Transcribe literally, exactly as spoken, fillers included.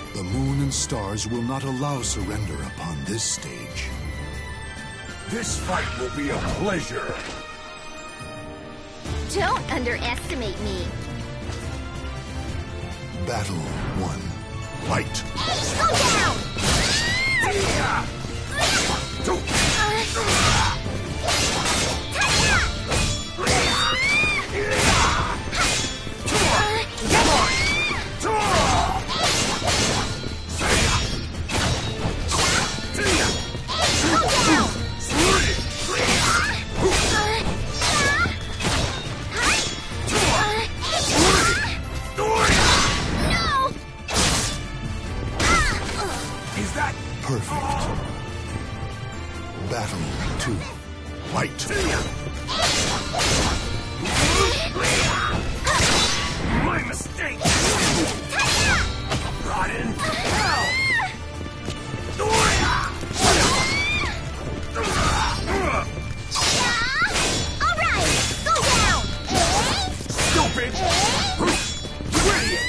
The moon and stars will not allow surrender upon this stage. This fight will be a pleasure. Don't underestimate me. Battle one. Fight. Slow down! Perfect. Battle two. Fight. My mistake! Rotten hell! Alright, go down! Stupid! Idiot!